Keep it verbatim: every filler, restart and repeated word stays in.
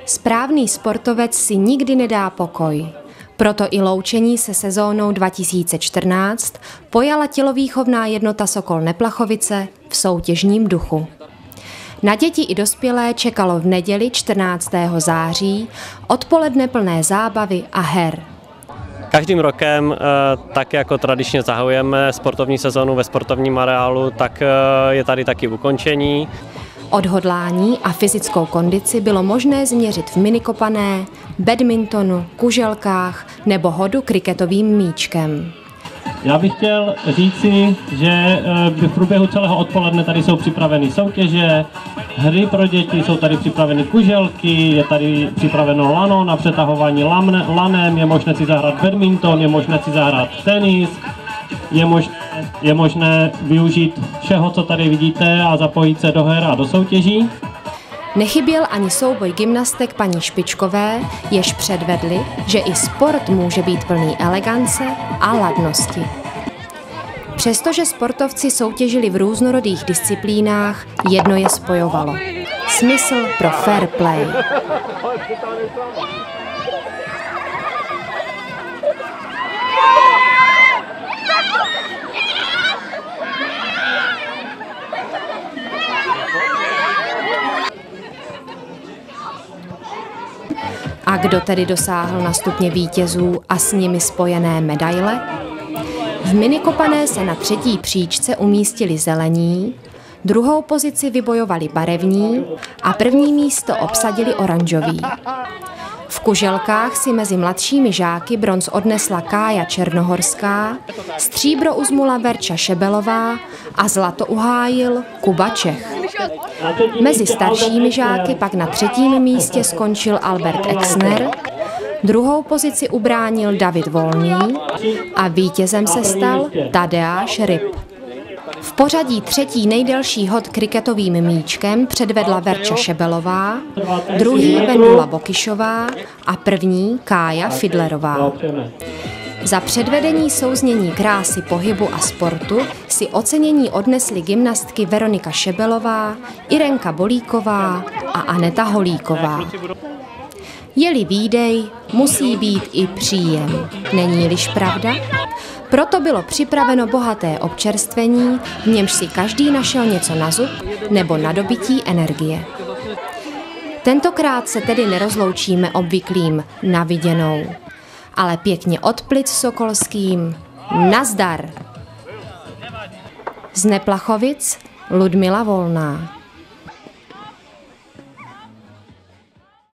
Správný sportovec si nikdy nedá pokoj. Proto i loučení se sezónou dva tisíce čtrnáct pojala tělovýchovná jednota Sokol Neplachovice v soutěžním duchu. Na děti i dospělé čekalo v neděli čtrnáctého září odpoledne plné zábavy a her. Každým rokem, tak jako tradičně zahajujeme sportovní sezónu ve sportovním areálu, tak je tady taky ukončení. Odhodlání a fyzickou kondici bylo možné změřit v minikopané, badmintonu, kuželkách nebo hodu kriketovým míčkem. Já bych chtěl říci, že v průběhu celého odpoledne tady jsou připraveny soutěže, hry pro děti, jsou tady připraveny kuželky, je tady připraveno lano na přetahování lanem, je možné si zahrát badminton, je možné si zahrát tenis, je možné, je možné využít všeho, co tady vidíte a zapojit se do her a do soutěží. Nechyběl ani souboj gymnastek paní Špičkové, jež předvedli, že i sport může být plný elegance a ladnosti. Přestože sportovci soutěžili v různorodých disciplínách, jedno je spojovalo. Smysl pro fair play. A kdo tedy dosáhl na stupně vítězů a s nimi spojené medaile? V minikopané se na třetí příčce umístili zelení, druhou pozici vybojovali barevní a první místo obsadili oranžoví. V kuželkách si mezi mladšími žáky bronz odnesla Kája Černohorská, stříbro uzmula Verča Šebelová a zlato uhájil Kuba Čech. Mezi staršími žáky pak na třetím místě skončil Albert Exner, druhou pozici ubránil David Volný a vítězem se stal Tadeáš Ryb. V pořadí třetí nejdelší hod kriketovým míčkem předvedla Verča Šebelová, druhý Vendula Bokyšová a první Kája Fidlerová. Za předvedení souznění krásy pohybu a sportu si ocenění odnesly gymnastky Veronika Šebelová, Irenka Bolíková a Aneta Holíková. Je-li výdej, musí být i příjem. Není-liž pravda? Proto bylo připraveno bohaté občerstvení, v němž si každý našel něco na zub nebo na dobytí energie. Tentokrát se tedy nerozloučíme obvyklým na viděnou, ale pěkně od plic sokolským nazdar! Z Neplachovic Ludmila Volná.